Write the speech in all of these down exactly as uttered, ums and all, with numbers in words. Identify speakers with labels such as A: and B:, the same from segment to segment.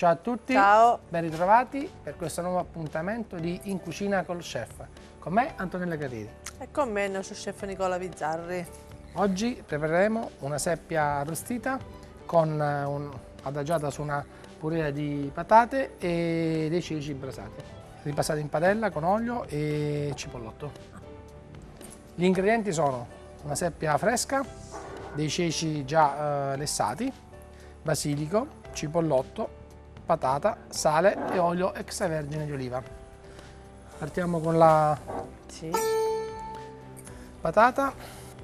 A: Ciao a tutti,
B: ciao,
A: ben ritrovati per questo nuovo appuntamento di In Cucina col Chef. Con me Antonella Carreri.
B: e con me il nostro chef Nicola Bizzarri.
A: Oggi prepareremo una seppia arrostita con un, adagiata su una purea di patate e dei ceci brasati, ripassati in padella con olio e cipollotto. Gli ingredienti sono una seppia fresca, dei ceci già eh, lessati, basilico, cipollotto, patata, sale e olio extravergine di oliva. Partiamo con la
B: Sì.
A: patata.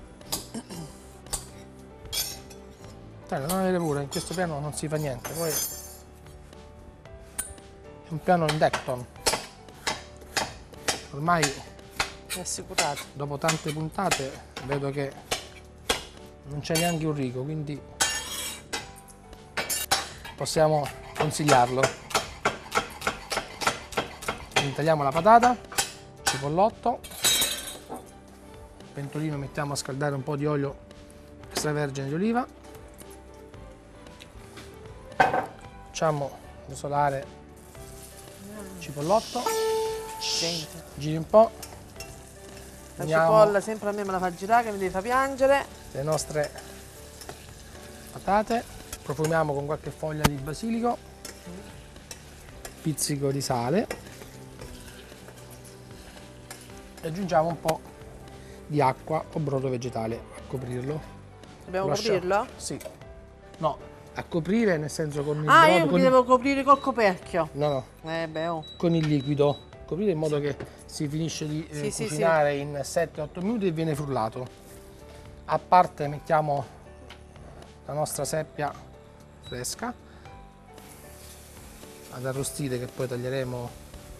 A: Dai, non avere pure, in questo piano non si fa niente, poi è un piano in Decton. Ormai
B: È assicurato.
A: dopo tante puntate vedo che non c'è neanche un rigo, quindi possiamo consigliarlo. Quindi tagliamo la patata, cipollotto, pentolino, mettiamo a scaldare un po' di olio extravergine di oliva, facciamo rosolare il cipollotto,
B: Senti.
A: giri un po',
B: La
A: uniamo
B: cipolla sempre a me me la fa girare che mi devi far piangere.
A: le nostre patate, profumiamo con qualche foglia di basilico, pizzico di sale e aggiungiamo un po' di acqua o brodo vegetale a coprirlo.
B: Dobbiamo
A: Lascia-
B: coprirlo?
A: Sì. No, a coprire nel senso con il
B: Ah,
A: brodo,
B: io
A: con
B: mi
A: il-
B: devo coprire col coperchio.
A: no, no,
B: Eh beh, oh.
A: con il liquido. Coprire in modo che si finisce di eh,
B: Sì, sì,
A: cucinare in sette otto minuti e viene frullato. A parte mettiamo la nostra seppia fresca ad arrostire, che poi taglieremo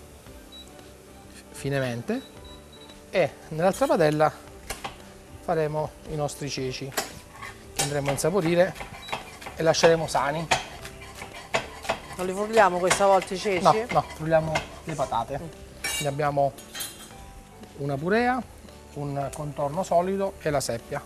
A: finemente, e nell'altra padella faremo i nostri ceci che andremo a insaporire e lasceremo sani.
B: Non li frulliamo questa volta i ceci?
A: No, no, frulliamo le patate. Quindi abbiamo una purea, un contorno solido e la seppia.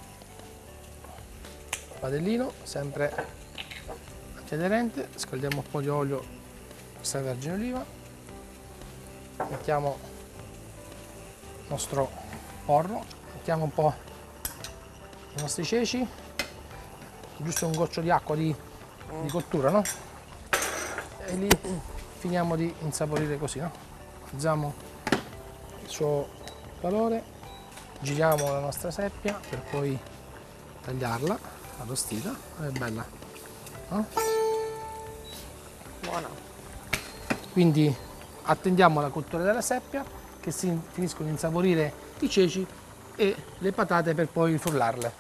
A: Padellino, sempre antiaderente, scaldiamo un po' di olio extravergine oliva, mettiamo il nostro porro, mettiamo un po' i nostri ceci, giusto un goccio di acqua di, di cottura, no? E li finiamo di insaporire così, no? Usiamo il suo calore, giriamo la nostra seppia per poi tagliarla arrostita. È bella, no?
B: Buona.
A: Quindi attendiamo la cottura della seppia, che si finiscono di insaporire i ceci e le patate per poi frullarle.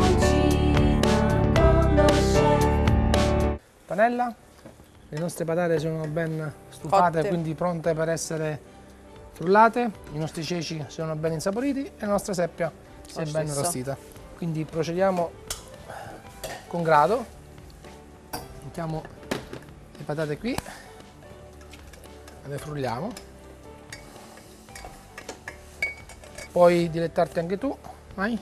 A: Panella, le nostre patate sono ben stufate,
B: Cotte.
A: quindi pronte per essere frullate, i nostri ceci sono ben insaporiti e la nostra seppia si è
B: Lo
A: ben
B: stesso.
A: arrostita. Quindi procediamo con grado, mettiamo le patate qui, le frulliamo, puoi dilettarti anche tu, vai.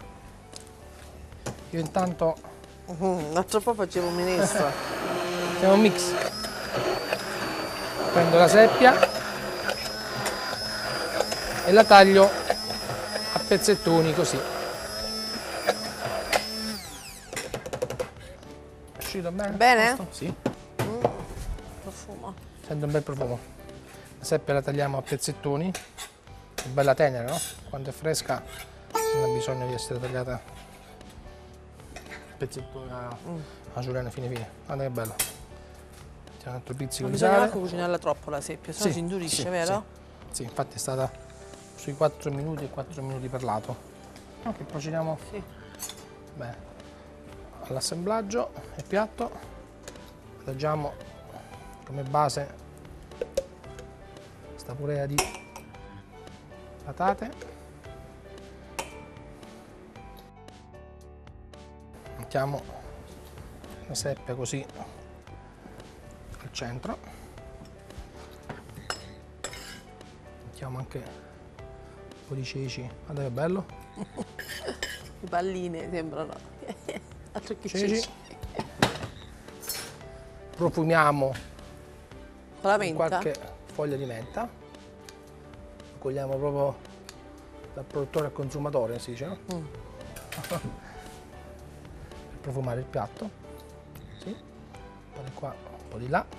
A: Io intanto
B: Mm, l'altro po' facevo un minestrone.
A: facciamo un mix, prendo la seppia e la taglio a pezzettoni così. È uscito bene?
B: Bene?
A: Posto? Sì,
B: Profumo.
A: sento un bel profumo. La seppia la tagliamo a pezzettoni, è bella tenera, no? Quando è fresca non ha bisogno di essere tagliata a pezzettoni, a, a giurene fine fine. Guarda che bella. Mettiamo un altro pizzico
B: Non
A: di
B: bisogna
A: sale.
B: neanche cucinarla troppo la seppia, sennò
A: Sì,
B: si indurisce,
A: sì,
B: vero?
A: Sì, sì, infatti è stata sui quattro minuti e quattro minuti per lato. Ok, procediamo
B: Sì.
A: bene all'assemblaggio e piatto. Adagiamo come base questa purea di patate. Mettiamo la seppia così al centro. Mettiamo anche un po' di ceci. Guarda che bello.
B: Le palline sembrano. Altro che
A: Ceci.
B: ceci.
A: profumiamo
B: Con la
A: con
B: menta?
A: qualche foglia di menta. Lo cogliamo proprio dal produttore al consumatore, si dice, no?
B: Mm.
A: Per profumare il piatto. Sì. Un po' di qua, un po' di là.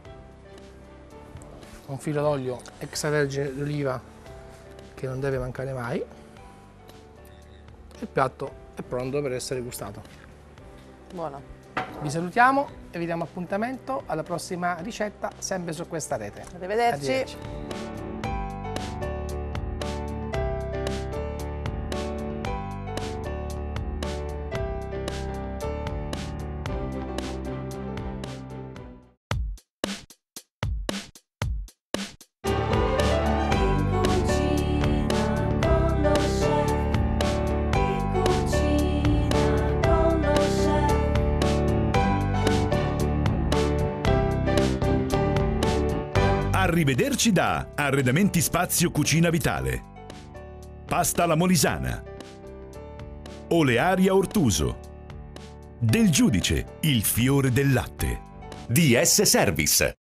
A: Un filo d'olio extravergine d'oliva che non deve mancare mai. Il piatto è pronto per essere gustato.
B: Buono.
A: Vi salutiamo e vi diamo appuntamento alla prossima ricetta, sempre su questa rete.
B: Arrivederci.
A: Arrivederci.
C: Arrivederci da Arredamenti Spazio Cucina Vitale. Pasta alla Molisana. Olearia Ortuso. Del Giudice, il fiore del latte. D S Service.